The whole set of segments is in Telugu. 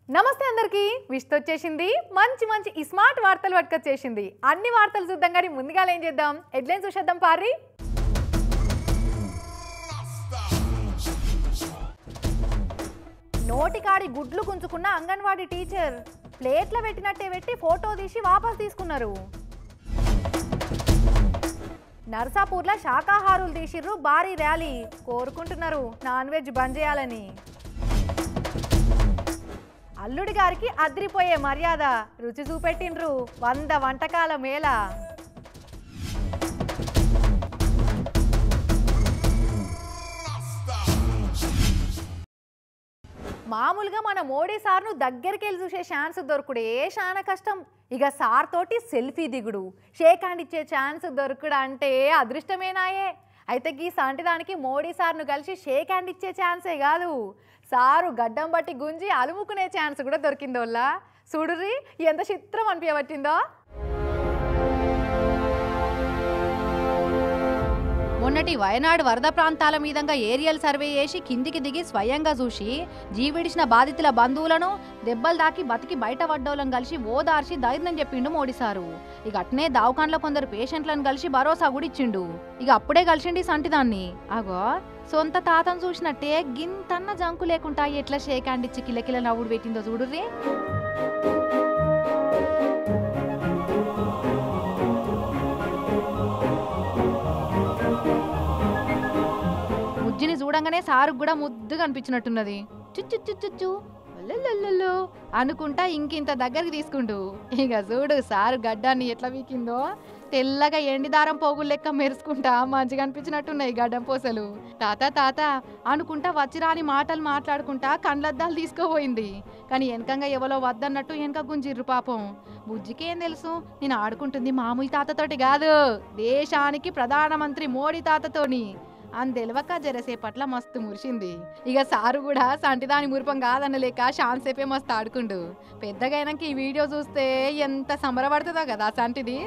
నమస్తే అందరికి విష్తో వచ్చేసింది మంచి మంచి స్మార్ట్ వార్తలు పట్టుకొచ్చేసింది అన్ని వార్తలు చూద్దాం కానీ ముందుగా ఏం చేద్దాం హెడ్లైన్స్ చూసేద్దాం పారి నోటికాడి గుడ్లు గుంజుకున్న అంగన్వాడీ టీచర్ ప్లేట్ల పెట్టినట్టే పెట్టి ఫోటో తీసి వాపస్ తీసుకున్నారు నర్సాపూర్లో శాకాహారులు తీసిర్రు భారీ ర్యాలీ కోరుకుంటున్నారు నాన్ వెజ్ బంద్ చేయాలని అల్లుడి గారికి అద్రిపోయే మర్యాద రుచి చూపెట్టిండ్రు 100 వంటకాల మేళ మామూలుగా మన మోడీ సార్ను దగ్గరికి వెళ్ళి చూసే ఛాన్స్ దొరుకుడే చాలా కష్టం ఇక సార్ తోటి సెల్ఫీ దిగుడు షేక్ హ్యాండ్ ఇచ్చే ఛాన్స్ దొరుకుడు అంటే అదృష్టమేనాయే అయితే ఈ సంటిదానికి మోడీ సార్ను కలిసి షేక్ హ్యాండ్ ఇచ్చే ఛాన్సే కాదు సారు గడ్డం బట్టి గుంజి అలుముకునే ఛాన్స్ కూడా దొరికిందోళ్ళ చూడుర్రి ఎంత చిత్రం అనిపించబట్టిందో మొన్నటి వయనాడు వరద ప్రాంతాల మీదంగా ఏరియల్ సర్వే చేసి కిందికి దిగి స్వయంగా చూసి జీవిడిచిన బాధితుల బంధువులను దెబ్బలు దాకి బతికి బయట పడ్డోళ్ళని కలిసి ఓదార్చి ధైర్యం చెప్పిండు మోడీ సారు ఇక అట్నే దావకాన్లో కొందరు పేషెంట్లను కలిసి భరోసా కూడా ఇచ్చిండు ఇక అప్పుడే కలిసిండి సంటిదాన్ని అగో సొంత తాతను చూసినట్టే గింతన్న జంకు లేకుండా ఎట్లా షేక్ హ్యాండ్ ఇచ్చి కిలకిల నవ్వుడు పెట్టిందో చూడుర్రి ముజ్జిని చూడంగానే సారు కూడా ముద్దుగా అనిపించినట్టున్నది చుచ్చు అనుకుంటా ఇంకింత దగ్గరికి తీసుకుంటూ ఇక చూడు సారు గడ్డాన్ని ఎట్లా వీకిందో తెల్లగా ఎండిదారం పోగులు లెక్క మెరుచుకుంటా మంచిగా అనిపించినట్టున్నాయి గడ్డం పూసలు తాత తాత అనుకుంటా వచ్చిరాని మాటలు మాట్లాడుకుంటా కండ్లద్దాలు తీసుకోపోయింది కానీ వెనకంగా ఎవరో వద్దన్నట్టు వెనక గుంజిర్రు పాపం బుజ్జికేం తెలుసు నేను ఆడుకుంటుంది మామూలు తాతతోటి కాదు దేశానికి ప్రధానమంత్రి మోడీ తాతతోని అని తెలియక జరసేపట్ల మస్తు మురిసింది ఇక సారు కూడా సంటిదాని మురిపం కాదనలేక షాన్సేపే మస్తు ఆడుకుండు పెద్దగా అయినాక ఈ వీడియో చూస్తే ఎంత సంబరపడుతుందో కదా సంటిది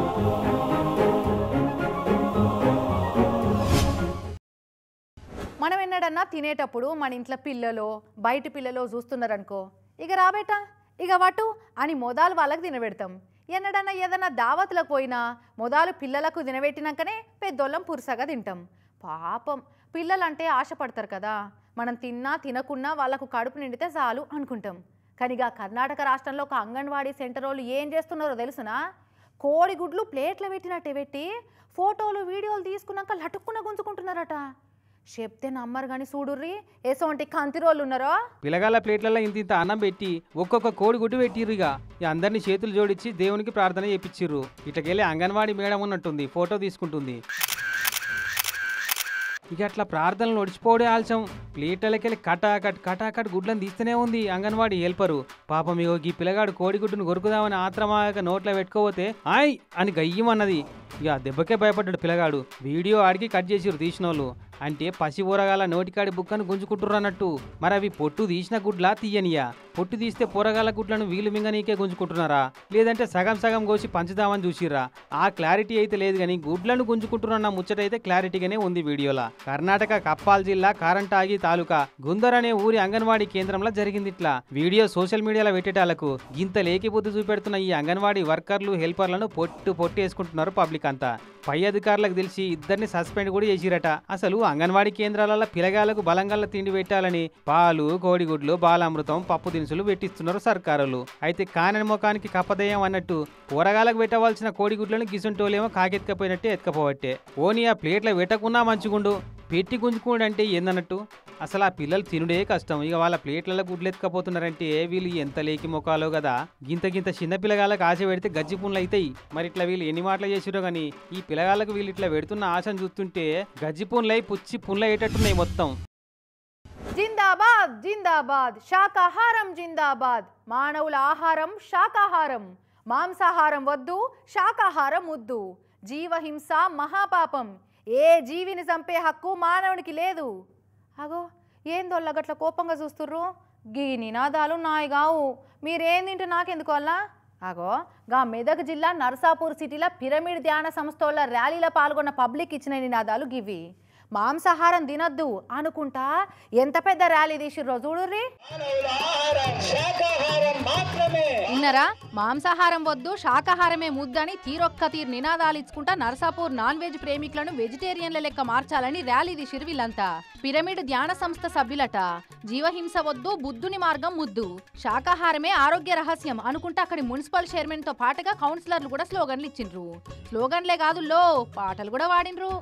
మనం ఎన్నడన్నా తినేటప్పుడు మన ఇంట్లో పిల్లలో బయట పిల్లలో చూస్తున్నారనుకో ఇక రాబేటా ఇక వటు అని మొదలు వాళ్ళకి తినబెడతాం ఎన్నడన్నా ఏదన్నా దావతులకు పోయినా మొదలు పిల్లలకు తినబెట్టినాకనే పెద్దోళ్ళం పురుసగా తింటాం పాపం పిల్లలంటే ఆశపడతారు కదా మనం తిన్నా తినకున్నా వాళ్ళకు కడుపు నిండితే చాలు అనుకుంటాం కానీ ఇక కర్ణాటక రాష్ట్రంలో ఒక అంగన్వాడీ సెంటర్ వాళ్ళు ఏం చేస్తున్నారో తెలుసునా కోడిగుడ్లు ప్లేట్లు పెట్టినట్టే పెట్టి ఫోటోలు వీడియోలు తీసుకున్నాక లటుక్కున గుంజుకుంటున్నారట చెప్తే నమ్మరు కానీ చూడుర్రి ఎసోంటి కంతిరోళ్ళు ఉన్నారో పిల్లగాళ్ళ ప్లేట్లలో ఇంత అన్నం పెట్టి ఒక్కొక్క కోడి గుడ్డు పెట్టిర్రు ఇక అందరినీ చేతులు జోడించి దేవునికి ప్రార్థన చేపించిర్రు ఇట్లకెళ్ళి అంగన్వాడీ మేడం ఉన్నట్టుంది ఫోటో తీసుకుంటుంది ఇక అట్లా ప్రార్థనలు నడిచిపోవడే ఆల్చం ప్లేట్లకెళ్ళి కటాకట్ గుడ్లను తీస్తూనే ఉంది అంగన్వాడీ హెల్పరు పాపం ఇగో ఈ పిల్లగాడు కోడిగుడ్డును కొరుకుదామని ఆత్రమాక నోట్లో పెట్టుకోపోతే ఆయ్ అని గయ్యమన్నది ఇక దెబ్బకే భయపడ్డాడు పిల్లగాడు వీడియో ఆడికి కట్ చేసిరు తీసినోళ్ళు అంటే పసి ఊరగాల నోటికాడి బుక్కను గుంజుకుంటుర్రు అన్నట్టు మరి అవి పొట్టు తీసిన గుడ్లా తీయనియా పొట్టు తీస్తే పూరగాల గుడ్లను వీలు మింగనీకే గుంజుకుంటున్నారా లేదంటే సగం సగం కోసి పంచుదామని చూసిర్రా ఆ క్లారిటీ అయితే లేదు కానీ గుడ్లను గుంజుకుంటున్న ముచ్చటైతే క్లారిటీగానే ఉంది వీడియోలా కర్ణాటక కప్పాల్ జిల్లా కారంటాగి తాలూకా గుందర్ అనే ఊరి అంగన్వాడీ కేంద్రంలో జరిగింది ఇట్లా వీడియో సోషల్ మీడియాలో పెట్టేటాలకు గింత లేకిబుద్ధి చూపెడుతున్న ఈ అంగన్వాడీ వర్కర్లు హెల్పర్లను పొట్టు వేసుకుంటున్నారు పబ్లిక్ అంతా పై అధికారులకు తెలిసి ఇద్దరిని సస్పెండ్ కూడా చేసిరట అసలు అంగన్వాడీ కేంద్రాలలో పిల్లగాళ్లకు బలంగల్ల తిండి పెట్టాలని పాలు కోడిగుడ్లు బాలామృతం పప్పు దినుసులు పెట్టిస్తున్నారు సర్కారులు అయితే కానని ముఖానికి కప్పదయం అన్నట్టు కూరగాయలకు పెట్టవలసిన కోడిగుడ్లను గిసుంటోలేమో కాకెత్తుకపోయినట్టే ఎత్తుకపోవట్టే ఓని ఆ ప్లేట్ల పెట్టకున్నా మంచిగుండు పెట్టి గుంజుకోండి ఏందన్నట్టు అసలు ఆ పిల్లలు తినుడే కష్టం ఇక వాళ్ళ ప్లేట్లలో గుడ్లు ఎత్తుకపోతున్నారంటే వీళ్ళు ఎంత లేకి మొఖాలో కదా గింత చిన్న పిల్లగాళ్ళకి ఆశ పెడితే గజ్జి పుండ్లు అవుతాయి మరి ఇట్లా వీళ్ళు ఎన్ని మాటలు చేసిరో కానీ ఈ పిల్లగాళ్ళకు వీళ్ళు ఇట్లా పెడుతున్న ఆశను చూస్తుంటే గజ్జి పుండ్లై పుచ్చి పుండ్లు అయ్యేటట్టున్నాయి మొత్తం జిందాబాద్ జిందాబాద్ శాకాహారం జిందాబాద్ మానవుల ఆహారం శాకాహారం మాంసాహారం వద్దు శాకాహారం ముద్దు జీవహింస మహాపాపం ఏ జీవిని చంపే హక్కు మానవునికి లేదు అగో ఏందోళ్ళ గట్ల కోపంగా చూస్తుర్రు గీ నినాదాలు నాయి కావు మీరేం తింటే నాకెందుకు వల్ల అగో గా మెదక్ జిల్లా నర్సాపూర్ సిటీలో పిరమిడ్ ధ్యాన సంస్థల ర్యాలీలో పాల్గొన్న పబ్లిక్ ఇచ్చిన నినాదాలు గివి మాంసాహారం తినొద్దు అనుకుంటా ఎంత పెద్ద ర్యాలీ తీసిర్రో చూడుర్రి. విన్నరా, మాంసాహారం వద్దు శాకాహారమే ముద్దని తీరొక్క తీరు నినాదాలు ఇచ్చుకుంటా నర్సాపూర్ నాన్ వెజ్ ప్రేమికులను వెజిటేరియన్ల లెక్క మార్చాలని ర్యాలీ తీసిరు వీళ్ళంతా. పిరమిడ్ ధ్యాన సంస్థ సభ్యులట. జీవహింస వద్దు, బుద్ధుని మార్గం ముద్దు, శాకాహారమే ఆరోగ్య రహస్యం అనుకుంటా అక్కడి మున్సిపల్ చైర్మన్ తో పాటుగా కౌన్సిలర్లు కూడా స్లోగన్లు ఇచ్చిండ్రు. స్లోగన్లే కాదు లో పాటలు కూడా వాడినరు.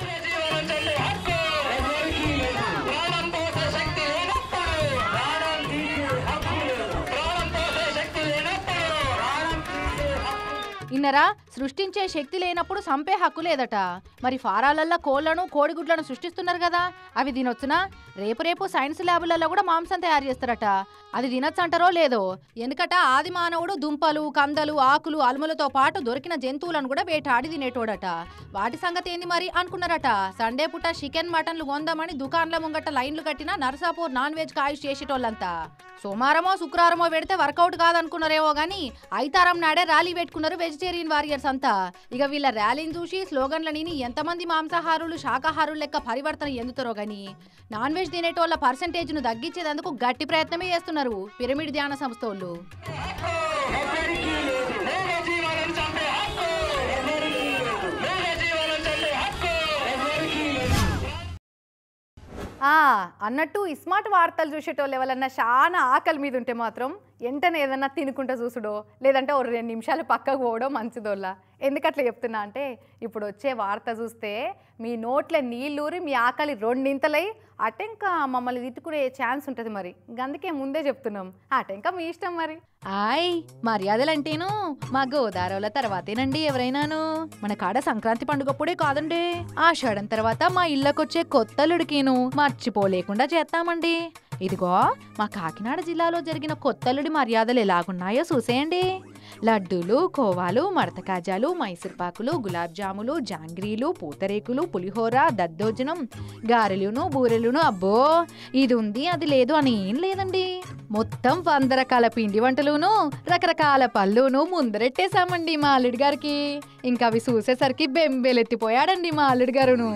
ఇన్నరా, సృష్టించే శక్తి లేనప్పుడు సంపే హక్కు లేదట. మరి ఫారాలల్లో కోళ్లను కోడిగుడ్లను సృష్టిస్తున్నారు కదా, అవి తినొచ్చునా? రేపు సైన్స్ ల్యాబులలో కూడా మాంసం తయారు చేస్తారట. అది తినొచ్చు అంటారో లేదో. ఎందుకట ఆది మానవుడు దుంపలు, కందలు, ఆకులు, అలుములతో పాటు దొరికిన జంతువులను కూడా వేటాడి తినేటోడట. వాటి సంగతి ఏంది మరి అనుకున్నారట. సండే పూట చికెన్ మటన్లు కొందామని దుకాన్ల ముంగట లైన్లు కట్టిన నర్సాపూర్ నాన్ వెజ్ కాయిష్ చేసేటోళ్ళంతా. సోమవారమో శుక్రవారమో పెడితే వర్కౌట్ కాదనుకున్నారేమో గానీ ఐతారం నాడే ర్యాలీ పెట్టుకున్నారు వెజిటేరియన్ వారియర్స్ అంతా. ఇక వీళ్ళ ర్యాలీని చూసి స్లోగన్లని ఎంతమంది మాంసాహారులు శాకాహారులు లెక్క పరివర్తన ఎందుతారో గానీ నాన్ వెజ్ తినేటోళ్ళ పర్సెంటేజ్ ను తగ్గించేందుకు గట్టి ప్రయత్నమే చేస్తున్నారు పిరమిడ్ ధ్యాన సంస్థ వాళ్ళు. అన్నట్టు స్మార్ట్ వార్తలు చూసేటోళ్ళు ఎవరన్నా చాలా ఆకలి మీద ఉంటే మాత్రం వెంటనే ఏదన్నా తినుకుంటూ చూసుడో లేదంటే ఓ 2 నిమిషాలు పక్కకు పోవడం మంచిదోళ్ళ. ఎందుకట్లా చెప్తున్నా అంటే ఇప్పుడు వచ్చే వార్త చూస్తే మీ నోట్ల నీళ్ళూరి మీ ఆకలి 2 ఇంతలై అటెంకా మమ్మల్ని తిట్టుకునే ఛాన్స్ ఉంటుంది. మరి అందుకే ముందే చెప్తున్నాం, అటెంకా మీ ఇష్టం. మరి మర్యాదలంటేను మా గోదావరిల తర్వాతేనండి ఎవరైనాను. మన కాడ సంక్రాంతి పండుగప్పుడే కాదండి, ఆషాఢం తర్వాత మా ఇళ్ళకొచ్చే కొత్తలుడికిను మర్చిపోలేకుండా చేస్తామండి. ఇదిగో మా కాకినాడ జిల్లాలో జరిగిన కొత్తలుడి మర్యాదలు ఎలాగున్నాయో చూసేయండి. లడ్డూలు, కోవాలు, మడత కాజాలు, మైసూర్పాకులు, గులాబ్ జాములు, జాంగ్రీలు, పూతరేకులు, పులిహోర, దద్దోజనం, గారెలును, బూరెలును. అబ్బో ఇది ఉంది అది లేదు అని ఏం లేదండి. మొత్తం 100 రకాల పిండి వంటలును రకరకాల పళ్ళును ముందరెట్టేశామండి మా అల్లుడి గారికి. ఇంకా అవి చూసేసరికి బెంబేలెత్తిపోయాడండి మా అల్లుడి గారును.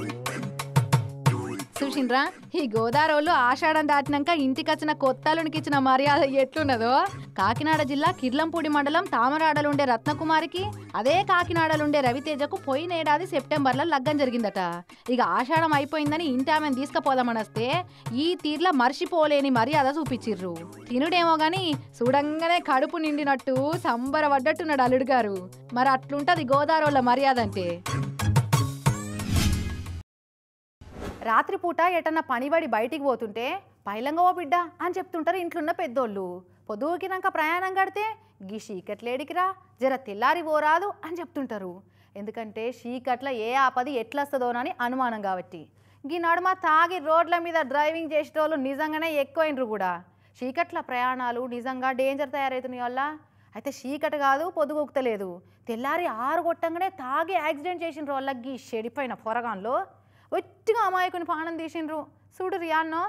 చూసిండ్రా, ఈ గోదావరిలో ఆషాఢం దాటినాక ఇంటికి వచ్చిన కొత్తలునికి ఇచ్చిన మర్యాద ఎట్లున్నదో. కాకినాడ జిల్లా కిర్లంపూడి మండలం తామరాడలుండే రత్నకుమారికి అదే కాకినాడలుండే రవితేజకు పోయినేడాది సెప్టెంబర్లో లగ్గం జరిగిందట. ఇక ఆషాఢం అయిపోయిందని ఇంటి ఆమెను తీసుకుపోదామనొస్తే ఈ తీర్ల మర్చిపోలేని మర్యాద చూపించిర్రు. తినుడేమో గాని చూడంగానే కడుపు నిండినట్టు సంబరపడ్డట్టున్నాడు అల్లుడు గారు. మరి అట్లుంటది గోదావరిలో మర్యాద అంటే. రాత్రిపూట ఎటన్నా పనిబడి బయటికి పోతుంటే పైలంగా ఓ బిడ్డ అని చెప్తుంటారు ఇంట్లున్న పెద్దోళ్ళు. పొద్దుకినాక ప్రయాణం కడితే గీ చీకట్లేడికిరా జర తెల్లారి పోరాదు అని చెప్తుంటారు. ఎందుకంటే చీకట్ల ఏ ఆపది ఎట్లొస్తుందోనని అనుమానం కాబట్టి. గీ నడుమ తాగి రోడ్ల మీద డ్రైవింగ్ చేసేటోళ్ళు నిజంగానే ఎక్కువైనరు కూడా. చీకట్ల ప్రయాణాలు నిజంగా డేంజర్ తయారవుతున్నాయి వల్ల. అయితే చీకటి కాదు పొద్దుగొక్తలేదు, తెల్లారి 6 కొట్టంగానే తాగి యాక్సిడెంట్ చేసిన వాళ్ళ గీ చెడిపోయిన పొరగాన్లో ఒట్టిగా అమాయకుని పానం తీసిండ్రు. చూడు రియాన్నో.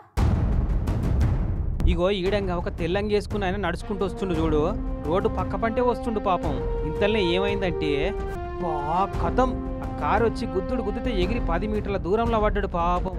ఇగో ఈడంగా ఒక తెల్లంగి వేసుకుని ఆయన నడుచుకుంటూ వస్తుండు చూడు. రోడ్డు పక్క పంటే వస్తుండు పాపం. ఇంతలోనే ఏమైందంటే కథం ఆ కారు వచ్చి గుద్దితే ఎగిరి 10 మీటర్ల దూరంలో పడ్డాడు పాపం.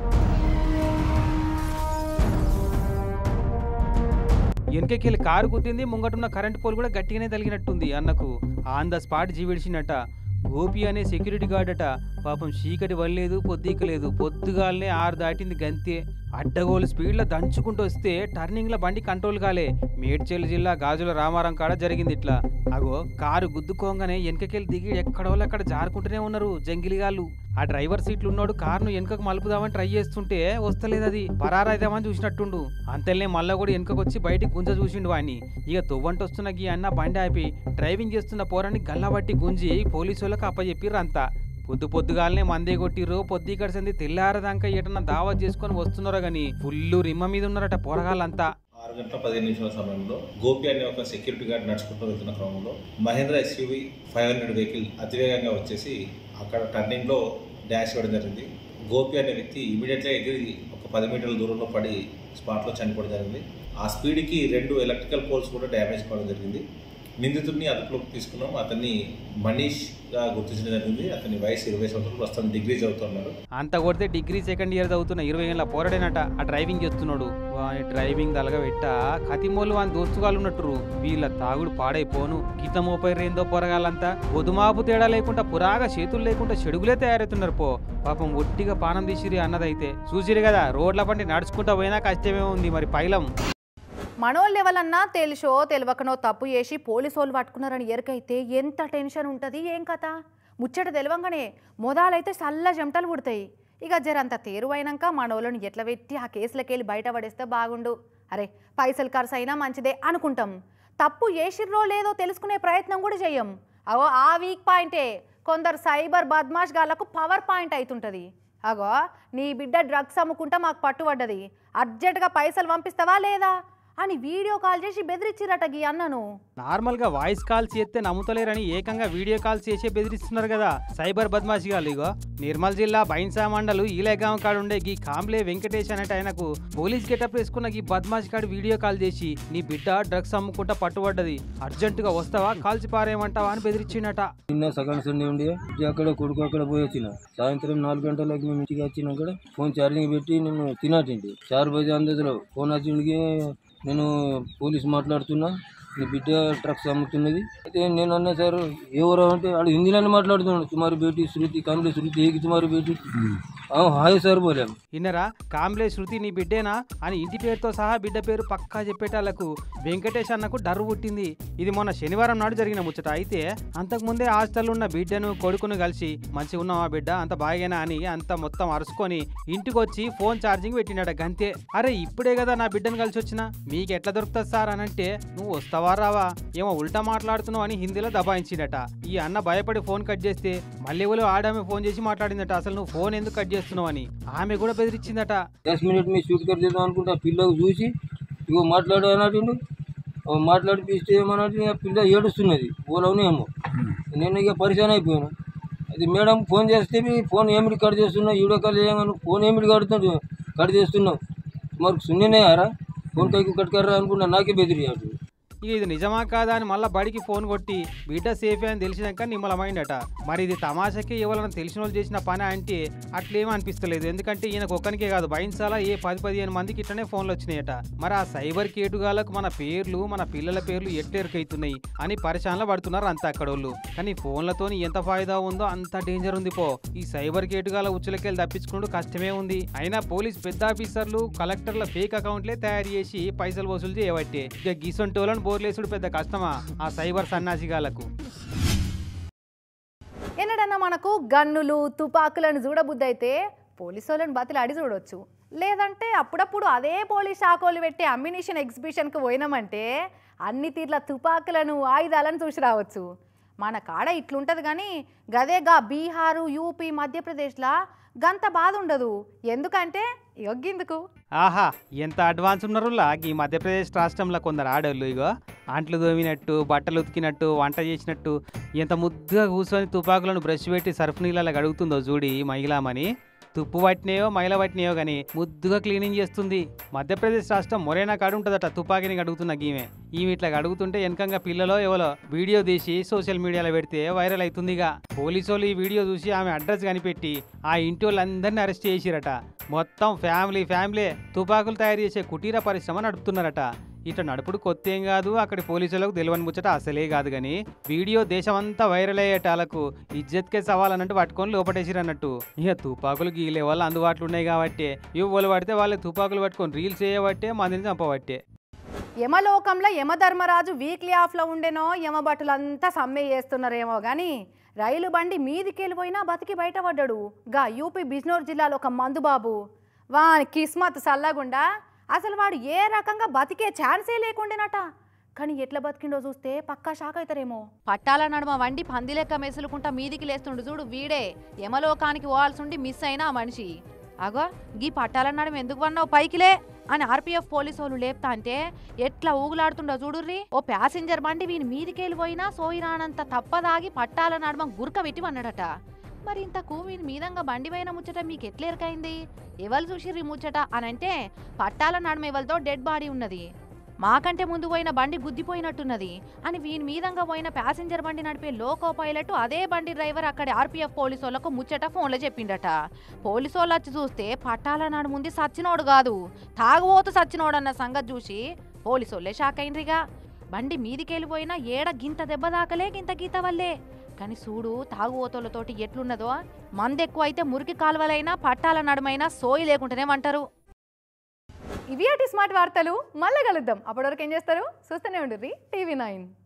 వెనకెళ్ళి కారు గుద్దింది, ముంగటున్న కరెంట్ పోల్ కూడా గట్టిగానే తగిలినట్టుంది అన్నకు. ఆన్ ద స్పాట్ జీవిడిచినట్ట. గోపి అనే సెక్యూరిటీ గార్డ్ అట. పాపం చీకటి వల్లేదు పొద్దుకలేదు, పొద్దుగాలనే 6 దాటింది గంతే. అడ్డగోలు స్పీడ్లో దంచుకుంటూ వస్తే టర్నింగ్లో బండి కంట్రోల్ కాలే. మేడ్చల్ జిల్లా గాజుల రామారం కాడ జరిగింది ఇట్లా. అగో కారు గుద్దుకోగానే వెనకకెళ్ళి దిగి ఎక్కడోళ్ళక్కడ జారుకుంటూనే ఉన్నారు జంగిలిగాళ్ళు. ఆ డ్రైవర్ సీట్లు ఉన్నాడు కారును వెనకకు మలుపుదామని ట్రై చేస్తుంటే వస్తలేదు, అది పరారైదామని చూసినట్టుండు. అంతేలే మళ్ళా కూడా వెనకకొచ్చి బయటికి గుంజ చూసిండు వాడిని. ఇక తొవ్వంటొస్తున్న గీ అన్న బండి ఆపి డ్రైవింగ్ చేస్తున్న పోరాన్ని గల్లబట్టి గుంజి పోలీసు వాళ్ళకి అప్పచెప్పిర్రు అంతా. పొద్దుగాలనే మందే కొట్టిర్రు. పొద్దుకడిసింది తెల్లారదాకా ఎటన్నా దావత్ చేసుకొని వస్తున్నారో గానీ ఫుల్ రిమ్మ మీద ఉన్నారట పోరగాళ్ళంతా. 6 గంటల 15 నిమిషాల సమయంలో గోపి అనే ఒక సెక్యూరిటీ గార్డ్ నడుచుకుంటూ వెళ్తున్న క్రమంలో మహేంద్ర ఎస్యూవి 500 వెహికల్ అతివేగంగా వచ్చేసి అక్కడ టర్నింగ్లో డాష్ ఇవ్వడం జరిగింది. గోపి అనే వ్యక్తి ఇమీడియట్గా ఎగిరి ఒక 10 మీటర్ల దూరంలో పడి స్పాట్లో చనిపోవడం జరిగింది. ఆ స్పీడ్కి 2 ఎలక్ట్రికల్ పోల్స్ కూడా డ్యామేజ్ కావడం జరిగింది. నిందితుడిని అదుపులోకి తీసుకున్నాం. అతన్ని మనీష్ గా గుర్తించడం జరిగింది. అతని వయసు 20 సంవత్సరాలు, ప్రస్తుతం డిగ్రీ చదువుతున్నాడు. అంత కొడితే డిగ్రీ సెకండ్ ఇయర్ చదువుతున్న 20 ఏళ్ళ పోరాడేనట ఆ డ్రైవింగ్ చేస్తున్నాడు. వాని డ్రైవింగ్ దలగా పెట్ట కతిమోళ్ళు వాని దోస్తుగాళ్ళు ఉన్నట్టు వీళ్ళ తాగుడు పాడైపోను. గీత మోపైరేందో పోరగాళ్ళంతా పొదుమాపు తేడా లేకుండా పురాగా చేతులు లేకుండా చెడుగులే తయారవుతున్నారు. పాపం ఒట్టిగా పానం తీసిరి అన్నదైతే చూసిరు కదా. రోడ్ల పండి నడుచుకుంటా పోయినా కష్టమే ఉంది. మరి పైలం మనోళ్ళు ఎవరన్నా తెలుసో తెలియకనో తప్పు చేసి పోలీసోళ్ళు పట్టుకున్నారని ఎరకైతే ఎంత టెన్షన్ ఉంటుంది. ఏం కథ ముచ్చట తెలియంగానే మొదలైతే చల్ల చెమటలు పుడతాయి. ఇక జరంత తేరువైనాక మనోళ్ళని ఎట్లా పెట్టి ఆ కేసులకెళ్ళి బయట పడేస్తే బాగుండు. అరే పైసలు ఖర్చు అయినా మంచిదే అనుకుంటాం. తప్పు చేసిర్రో లేదో తెలుసుకునే ప్రయత్నం కూడా చెయ్యం. అగో ఆ వీక్ పాయింటే కొందరు సైబర్ బద్మాష్ గాళ్లకు పవర్ పాయింట్ అవుతుంటుంది. అగో నీ బిడ్డ డ్రగ్స్ అమ్ముకుంటా మాకు పట్టుబడ్డది, అర్జెంటుగా పైసలు పంపిస్తావా లేదా అని వీడియో కాల్ చేసి బెదిరించిరట గీ అన్నను. నార్మల్గా వాయిస్ కాల్స్ చేస్తే నమ్ముతలేరని ఏకంగా వీడియో కాల్స్ చేసే బెదిరిస్తున్నారు కదా సైబర్ బద్మాషి గారు. ఇగో నిర్మల్ జిల్లా బైన్సా మండలు ఈలేగాం కాడుండే గీ కాంబ్లే వెంకటేష్ అనేట ఆయనకు పోలీస్ గెటప్ వేసుకున్న గీ బద్మాషి కాడు వీడియో కాల్ చేసి నీ బిడ్డ డ్రగ్స్ అమ్ముకుంటా పట్టుబడ్డది, అర్జెంటుగా వస్తావా కాల్చి పారేయమంటావా అని బెదిరించిండట. నిన్న సెకండ్ సండే ఉండి అక్కడ కొడుకు అక్కడ పోయి వచ్చిన సాయంత్రం 4 గంటలకి మేము ఇంటికి వచ్చినాక ఫోన్ ఛార్జింగ్ పెట్టి నేను తినాటిండి 4 బజే అందరిలో ఫోన్ వచ్చిండికి నేను పోలీసు మాట్లాడుతున్నా, నీ బిడ్డ డ్రగ్స్ అమ్ముతున్నది. అయితే నేను అన్నా సార్ ఎవరు అంటే వాడు హిందీలోనే మాట్లాడుతున్నాడు. తుమారి బేటీ శృతి కాంబ్లే శృతి ఏకి తుమారి బేటీ హాయ్ సార్ బోలాం. ఇన్నరా కాంబ్లే శృతి నీ బిడ్డేనా అని ఇంటి పేరుతో సహా బిడ్డ పేరు పక్కా చెప్పేటాళ్లకు వెంకటేష్ అన్నకు డర్రు పుట్టింది. ఇది మొన్న శనివారం నాడు జరిగిన ముచ్చట. అయితే అంతకుముందే హాస్టల్లో ఉన్న బిడ్డను కొడుకును కలిసి మంచిగా ఉన్నావా బిడ్డ అంత బాగేనా అని అంత మొత్తం అరుచుకొని ఇంటికి వచ్చి ఫోన్ ఛార్జింగ్ పెట్టినాడ గంతే. అరే ఇప్పుడే కదా నా బిడ్డను కలిసి వచ్చినా మీకు ఎట్లా దొరుకుతుంది సార్ అని అంటే నువ్వు వస్తావా రావా ఏమో ఉల్టా మాట్లాడుతున్నావు అని హిందీలో దబాయించిందట. ఈ అన్న భయపడి ఫోన్ కట్ చేస్తే మళ్ళీ ఎవరో ఆడామె ఫోన్ చేసి మాట్లాడిందట అసలు నువ్వు ఫోన్ ఎందుకు కట్ చేస్తున్నావు అని. ఆమె కూడా బెదిరించిందట. 10 మినిట్ మీ షూట్ కట్ చేద్దాం అనుకుంటే ఆ పిల్లకు చూసి ఇగో మాట్లాడు అన్నట్టు మాట్లాడిపిస్తే ఏమన్నట్టు ఆ పిల్ల ఏడుస్తున్నది ఓలవునేమో. నేను ఇక పరిశాన్ అయిపోయాను. అది మేడం ఫోన్ చేస్తే ఫోన్ ఏమిటి కట్ చేస్తున్నావు వీడియో కాల్ చేయగాను ఫోన్ ఏమిటి కట్ చేస్తున్నావు మరి సున్నేనే ఆరా ఫోన్ కైకు కట్టుకర్రా అనుకున్నా నాకే బెదిరియాడు. ఇక ఇది నిజమా కాదా అని మళ్ళీ బడికి ఫోన్ కొట్టి బిడ్డ సేఫే అని తెలిసినాక నిమ్మలమైందట. మరి ఇది తమాషాకి ఎవరైనా తెలిసిన వాళ్ళు చేసిన పని అంటే అట్లేమీ అనిపిస్తలేదు. ఎందుకంటే ఈయనకు ఒక్కనికే కాదు బైన్సాల ఏ 10-15 మందికి ఇట్లనే ఫోన్లు వచ్చినాయట. మరి ఆ సైబర్ కేటుగాలకు మన పేర్లు మన పిల్లల పేర్లు ఎట్టెరుకైతున్నాయి అని పరిశానలో పడుతున్నారు అంత అక్కడోళ్ళు. కానీ ఫోన్లతోని ఎంత ఫాయిదా ఉందో అంత డేంజర్ ఉంది ఈ సైబర్ కేటుగాల ఉచ్చులకెళ్ళి తప్పించుకుంటూ కష్టమే ఉంది. అయినా పోలీస్ పెద్ద ఆఫీసర్లు కలెక్టర్ల ఫేక్ అకౌంట్లే తయారు చేసి పైసలు వసూలు చేయబట్టే. ఇక గీసొంటోళ్ళని బోర్లేసుడు పెద్ద కష్టమా ఆ సైబర్ సన్నాసిగాలకు. ఎన్నడన్నా మనకు గన్నులు తుపాకులను చూడబుద్ధి అయితే పోలీసులను బతిలాడి చూడొచ్చు. లేదంటే అప్పుడప్పుడు అదే పోలీస్ శాఖలు పెట్టే అమ్యునిషన్ ఎగ్జిబిషన్కి పోయినామంటే అన్ని తీర్ల తుపాకులను ఆయుధాలను చూసి రావచ్చు. మన కాడ ఇట్లుంటుంది కానీ గదేగా బీహారు యూపీ మధ్యప్రదేశ్లా గంత బాధ ఉండదు. ఎందుకంటే యొగ్గిందుకు ఆహా ఎంత అడ్వాన్స్ ఉన్నారులా ఈ మధ్యప్రదేశ్ రాష్ట్రంలో కొందరు ఆడోళ్ళు. ఇగో అంట్లు దోమినట్టు బట్టలు ఉతికినట్టు వంట చేసినట్టు ఎంత ముద్దుగా కూర్చొని తుపాకులను బ్రష్ పెట్టి సర్ఫ్ నీళ్ళలా గడుగుతుందో చూడి మహిళామని. తుప్పు పట్టినాయో మైల పట్టినాయో కానీ ముద్దుగా క్లీనింగ్ చేస్తుంది. మధ్యప్రదేశ్ రాష్ట్రం మొరేనా కాడు ఉంటుందట తుపాకిని గడుగుతున్న ఈమె ఇట్లా గడుగుతుంటే వెనకంగా పిల్లలో ఎవరో వీడియో తీసి సోషల్ మీడియాలో పెడితే వైరల్ అవుతుందిగా. పోలీసు వాళ్ళు ఈ వీడియో చూసి ఆమె అడ్రస్ కనిపెట్టి ఆ ఇంటి వాళ్ళందరినీ అరెస్ట్ చేసిరట. మొత్తం ఫ్యామిలీ తుపాకులు తయారు చేసే కుటీర పరిశ్రమ నడుపుతున్నారట. ఇట్లా నడుపుడు కొత్త ఏం కాదు, అక్కడి పోలీసులకు తెలియని ముచ్చట అసలే కాదు. కానీ వీడియో దేశమంతా వైరల్ అయ్యేటాలకు ఇజ్జత్కే సవాలన్నట్టు పట్టుకొని లోపటేసిరన్నట్టు. ఇక తుపాకులు ఈ లెవెల్ అందుబాటులో ఉన్నాయి కాబట్టి ఇవ్వలు పడితే వాళ్ళే తుపాకులు పట్టుకొని రీల్స్ చేయబట్టే మందిని చంపబట్టే. యమలోకంలో యమధర్మరాజు వీక్లీ ఆఫ్లో ఉండేనో యమభటులంతా సమ్మె చేస్తున్నారేమో కానీ రైలు బండి మీదికెళ్ళిపోయినా బతికి బయటపడ్డాడు. గా యూపీ బిజ్నోర్ జిల్లాలో ఒక మందుబాబు వాని కిస్మత్ సల్లగుండా అసలు వాడు ఏ రకంగా బతికే ఛాన్సే లేకుండేనట. కానీ ఎట్లా బతికిండో చూస్తే పక్కా షాక్ అవుతారేమో. పట్టాల నడుమ వండి పంది లెక్క మెసులుకుంటా మీదికి లేస్తుండు చూడు వీడే యమలోకానికి పోవాల్సిండి మిస్ అయినా ఆ మనిషి. అగో గీ పట్టాల నడుమ ఎందుకు వన్నావు పైకిలే అని ఆర్పీఎఫ్ పోలీసు వాళ్ళు లేపుతా అంటే ఎట్లా ఊగులాడుతుండో చూడుర్రి. ఓ ప్యాసింజర్ బండి వీని మీదికెళ్ళిపోయినా సోయిరానంత తప్పదాగి పట్టాల నడుమ గురక పెట్టి వన్నాడట. మరి ఇంతకు వీని మీదంగా బండి పైన ముచ్చట మీకు ఎట్లా ఎరకైంది ఎవరు చూసిర్రి ముచ్చట అని అంటే పట్టాల నడుమ ఎవరితో డెడ్ బాడీ ఉన్నది. మాకంటే ముందు పోయిన బండి గుద్దిపోయినట్టున్నది అని వీని మీదంగా పోయిన ప్యాసింజర్ బండి నడిపే లోకో పైలట్ అదే బండి డ్రైవర్ అక్కడి ఆర్పీఎఫ్ పోలీసు వాళ్ళకు ముచ్చట ఫోన్లో చెప్పిండట. పోలీసు వాళ్ళు వచ్చి చూస్తే పట్టాల నాడు ముందు సచ్చినోడు కాదు తాగుబోతు సచ్చినోడన్న సంగతి చూసి పోలీసు వాళ్ళే షాక్ అయినరిగా. బండి మీదికెళ్ళిపోయినా ఏడ గింత దెబ్బ దాకలే గింత గీత వల్లే. కానీ చూడు తాగుబోతులతోటి ఎట్లున్నదో, మందెక్కువ అయితే మురికి కాలువలైనా పట్టాల నడుమైనా సోయి లేకుంటేనే అంటారు. ఇవి అటి స్మార్ట్ వార్తలు. మళ్ళీ కలుద్దాం. అప్పటివరకు ఏం చేస్తారు? చూస్తూనే ఉండుర్రి టీవీ 9.